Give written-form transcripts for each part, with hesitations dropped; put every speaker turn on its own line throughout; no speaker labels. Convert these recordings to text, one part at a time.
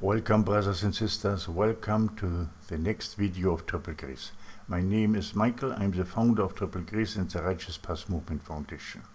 Welcome, brothers and sisters. Welcome to the next video of Triple Grace. My name is Michael. I'm the founder of Triple Grace and the Righteous Path Movement Foundation.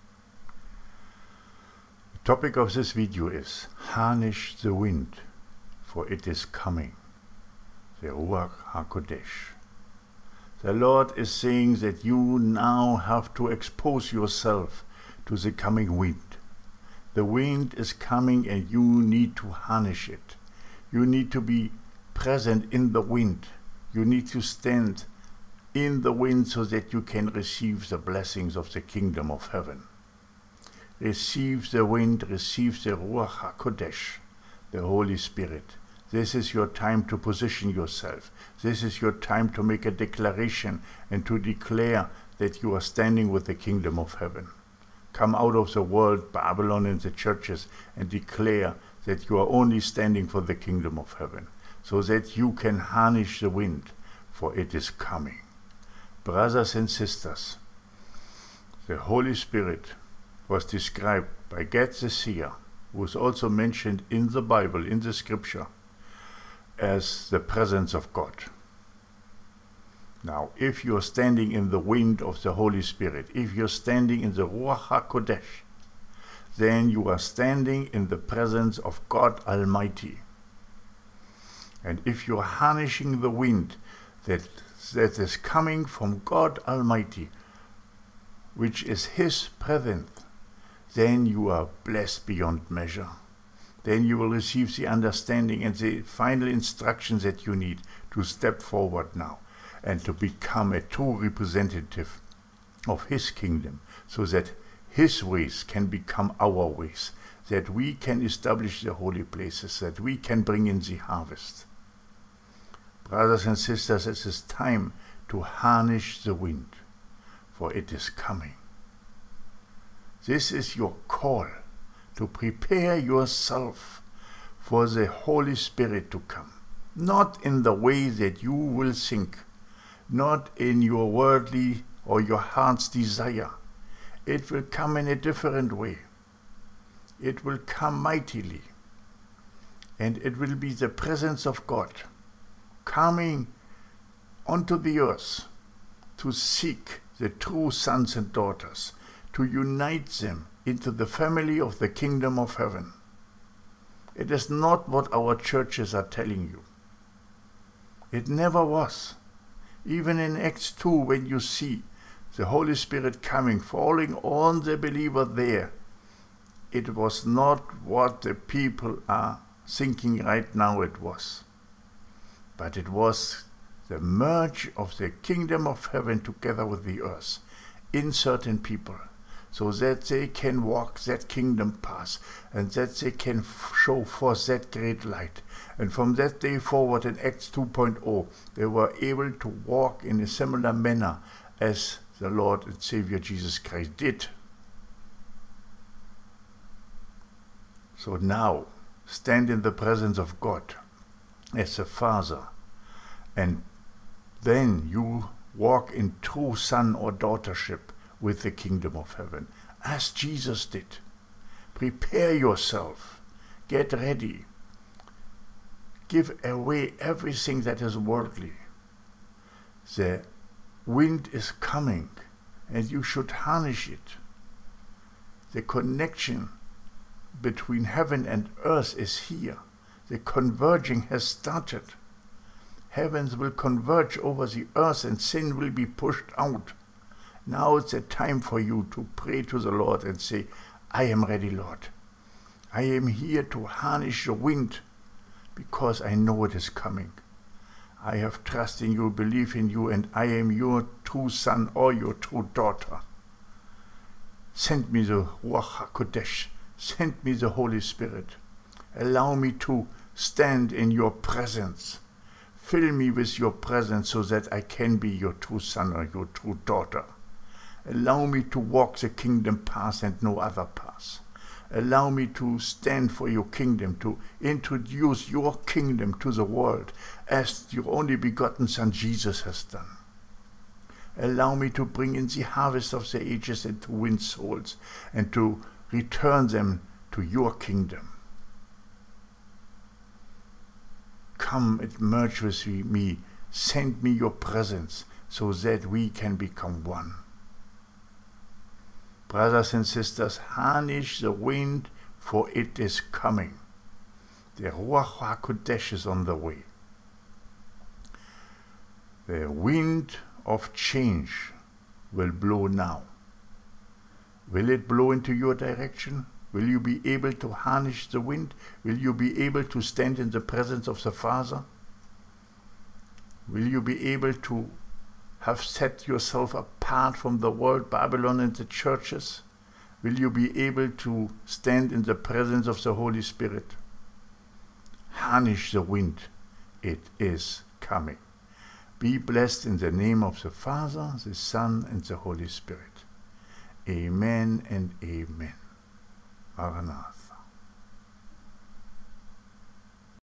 The topic of this video is Harnish the wind, for it is coming. The Ruach HaKodesh. The Lord is saying that you now have to expose yourself to the coming wind. The wind is coming and you need to harness it. You need to be present in the wind. You need to stand in the wind so that you can receive the blessings of the kingdom of heaven. Receive the wind, receive the Ruach HaKodesh, the Holy Spirit. This is your time to position yourself. This is your time to make a declaration and to declare that you are standing with the kingdom of heaven. Come out of the world, Babylon, and the churches and declare that you are only standing for the kingdom of heaven, so that you can harness the wind, for it is coming. Brothers and sisters, the Holy Spirit was described by Gad the seer, who is also mentioned in the Bible, in the scripture, as the presence of God. Now, if you're standing in the wind of the Holy Spirit, if you're standing in the Ruach HaKodesh, then you are standing in the presence of God Almighty. And if you're harnessing the wind that is coming from God Almighty, which is His presence, then you are blessed beyond measure. Then you will receive the understanding and the final instructions that you need to step forward now and to become a true representative of His kingdom, so that His ways can become our ways, that we can establish the holy places, that we can bring in the harvest. Brothers and sisters, it is time to harness the wind, for it is coming. This is your call, to prepare yourself for the Holy Spirit to come, not in the way that you will think, not in your worldly or your heart's desire. It will come in a different way. It will come mightily. And it will be the presence of God coming onto the earth to seek the true sons and daughters, to unite them into the family of the kingdom of heaven. It is not what our churches are telling you. It never was. Even in Acts 2, when you see the Holy Spirit coming, falling on the believer there, it was not what the people are thinking right now it was. But it was the merge of the kingdom of heaven together with the earth in certain people, so that they can walk that kingdom path and that they can show forth that great light. And from that day forward in Acts 2.0, they were able to walk in a similar manner as the Lord and Savior Jesus Christ did. So now, stand in the presence of God as a Father, and then you walk in true son or daughtership with the kingdom of heaven, as Jesus did. Prepare yourself. Get ready. Give away everything that is worldly. The wind is coming, and you should harness it. The connection between heaven and earth is here. The converging has started. Heavens will converge over the earth and sin will be pushed out. Now it's a time for you to pray to the Lord and say, I am ready, Lord. I am here to harness the wind because I know it is coming. I have trust in you, belief in you, and I am your true son or your true daughter. Send me the Ruach HaKodesh. Send me the Holy Spirit. Allow me to stand in your presence. Fill me with your presence so that I can be your true son or your true daughter. Allow me to walk the kingdom path and no other path. Allow me to stand for your kingdom, to introduce your kingdom to the world as your only begotten Son Jesus has done. Allow me to bring in the harvest of the ages and to win souls and to return them to your kingdom. come and merge with me. Send me your presence so that we can become one. Brothers and sisters, harness the wind, for it is coming. The Ruach HaKodesh is on the way. The wind of change will blow now. Will it blow into your direction? Will you be able to harness the wind? Will you be able to stand in the presence of the Father? Will you be able to have set yourself apart from the world, Babylon, and the churches? Will you be able to stand in the presence of the Holy Spirit? Harness the wind. It is coming. Be blessed in the name of the Father, the Son, and the Holy Spirit. Amen and amen. Maranatha.